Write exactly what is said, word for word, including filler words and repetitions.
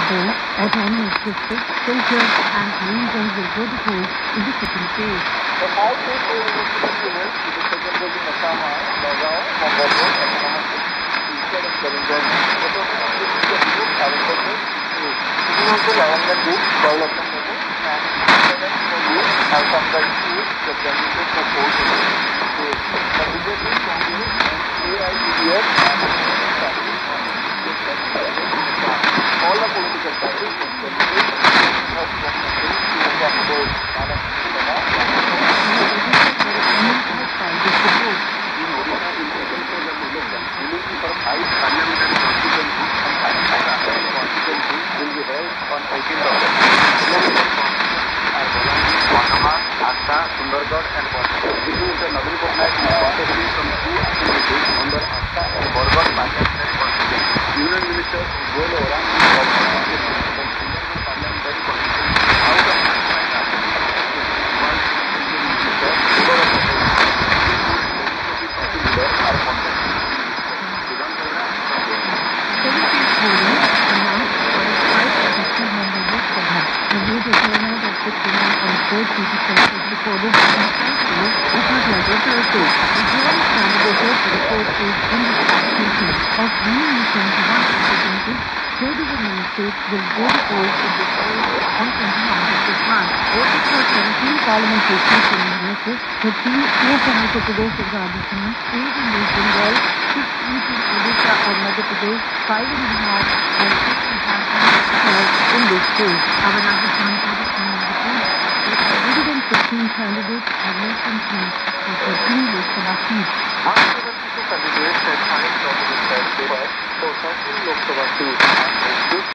day, at almost fifty, filters and reagents will go to hold in the second phase. The five phase university units in the second phase in Assam are Bagao, Mongolwo, Economic, Eastern and Kalingan. The total of this is the group agriculture is Universal Government Group, Development Group, and seven groups have come by two the benefit of four groups. The biggest is Congress and A I R Kurseong and all the political parties and candidates have commented to support Madam Sumana. In Odisha, in second phase of election, unity for five parliamentary constituencies and five assembly constituencies will be held on eighteenth of September. Are Bolangir, Kandahar, Asta, Sundargarh and Bhattacharya. This is the Navin Patnaik contesting from two assemblies under Asta and Borgarh parliamentary constituency. Union Minister Golo Orang is also contesting from Sundargarh parliamentary constituency. Out of ninety-nine assemblies, one Union Minister Golo Orang are contesting. The major turnout of fifty-nine point four percent was recorded in the first phase, which was held on Thursday. The drawing candidated for the fourth phase in the application of one hundred twenty-one representatives, thirty-one states will go to polls in this phase on twenty-ninth of this month. Voting for seventeen parliamentary seats in Himachal, thirteen four from Uttar Pradesh and Rajasthan, eight in West Bengal, six each in Odisha or Madhya Pradesh, five in Bihar, and six in Jharkhand in this phase. Our Rajasthan Rajasthan reports that one hundred fifteen candidates have less than three for thirteen Lok Sabha seats. one hundred seventy-two candidates had filed for the third paper for thirteen Lok Sabha seats and